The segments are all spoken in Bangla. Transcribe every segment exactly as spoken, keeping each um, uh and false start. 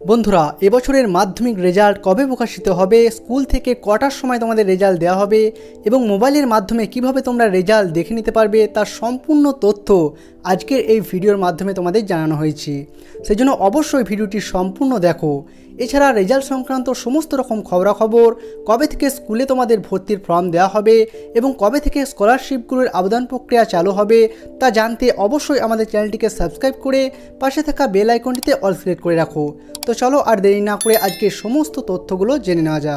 বন্ধুরা, এবছরের মাধ্যমিক রেজাল্ট কবে প্রকাশিত হবে, স্কুল থেকে কটার সময় তোমাদের রেজাল্ট দেওয়া হবে এবং মোবাইলের মাধ্যমে কিভাবে তোমরা রেজাল্ট দেখে নিতে পারবে তার সম্পূর্ণ তথ্য আজকের এই ভিডিওর মাধ্যমে তোমাদের জানানো হয়েছে। সেই জন্য অবশ্যই ভিডিওটি সম্পূর্ণ দেখো। এছাড়া রেজাল্ট সংক্রান্ত সমস্ত রকম খবরাখবর, কবে থেকে স্কুলে তোমাদের ভর্তির ফর্ম দেওয়া হবে এবং কবে থেকে স্কলারশিপগুলোর আবেদন প্রক্রিয়া চালু হবে তা জানতে অবশ্যই আমাদের চ্যানেলটিকে সাবস্ক্রাইব করে পাশে থাকা বেল আইকনটিতে অল সিলেক্ট করে রাখো। তো চলো আর দেরি না করে আজকে সমস্ত তথ্যগুলো জেনে নেওয়া যাক।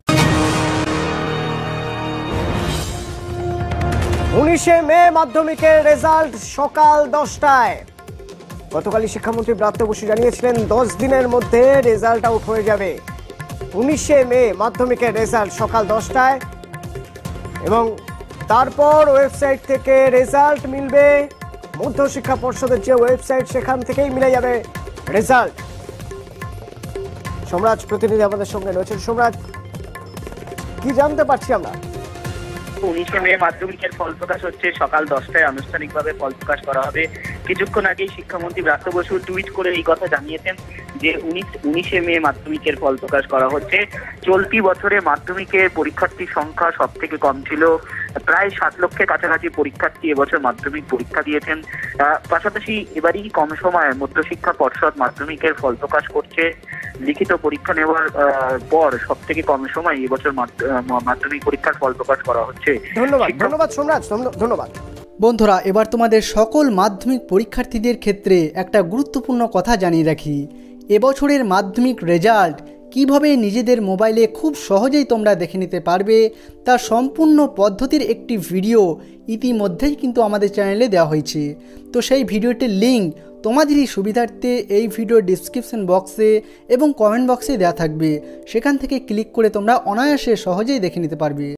উনিশে মে মাধ্যমিকের রেজাল্ট সকাল দশটায়। গতকালই শিক্ষামন্ত্রী ব্রাত্য বসু জানিয়েছিলেন দশ দিনের মধ্যে রেজাল্ট আউট হয়ে যাবে। উনিশে মে মাধ্যমিকের রেজাল্ট সকাল দশটায় এবং তারপর ওয়েবসাইট থেকে রেজাল্ট মিলবে। মধ্যশিক্ষা পর্ষদের যে ওয়েবসাইট সেখান থেকেই মিলে যাবে রেজাল্ট। সম্রাজ প্রতিনিধি আমাদের সঙ্গে রয়েছেন। সম্রাজ, কি জানতে পারছি আমরা? উনিশে মে মাধ্যমিকের ফল প্রকাশ হচ্ছে সকাল দশটায়, আনুষ্ঠানিকভাবে ফল প্রকাশ করা হবে। কিছুক্ষণ আগেই শিক্ষামন্ত্রী ব্রাত্য বসু টুইট করে এই কথা জানিয়েছেন যে উনিশ উনিশে মে মাধ্যমিকের ফল প্রকাশ করা হচ্ছে। চলতি বছরে মাধ্যমিকের পরীক্ষার্থীর সংখ্যা সব থেকে কম ছিল, প্রায় সাত লক্ষের কাছাকাছি পরীক্ষার্থী এবছর মাধ্যমিক পরীক্ষা দিয়েছেন। পাশাপাশি এবারই কম সময়ে মধ্যশিক্ষা পর্ষদ মাধ্যমিকের ফল প্রকাশ করছে। লিখিত পরীক্ষা নেওয়ার পর সব থেকে কম সময় এবছর মাধ্যমিক পরীক্ষার ফল প্রকাশ করা হচ্ছে। ধন্যবাদ ধন্যবাদ সম্রাজ, ধন্যবাদ। বন্ধুরা, এবার তোমাদের সকল মাধ্যমিক পরীক্ষার্থীদের ক্ষেত্রে একটা গুরুত্বপূর্ণ কথা জানিয়ে রাখি। এবছরের মাধ্যমিক রেজাল্ট কিভাবে নিজেদের মোবাইলে খুব সহজেই তোমরা দেখে নিতে পারবে তার সম্পূর্ণ পদ্ধতির একটি ভিডিও ইতিমধ্যেই কিন্তু আমাদের চ্যানেলে দেওয়া হয়েছে। তো সেই ভিডিওটির লিঙ্ক তোমাদেরই সুবিধার্থে এই ভিডিও ডিসক্রিপশন বক্সে এবং কমেন্ট বক্সে দেওয়া থাকবে। সেখান থেকে ক্লিক করে তোমরা অনায়াসে সহজেই দেখে নিতে পারবে।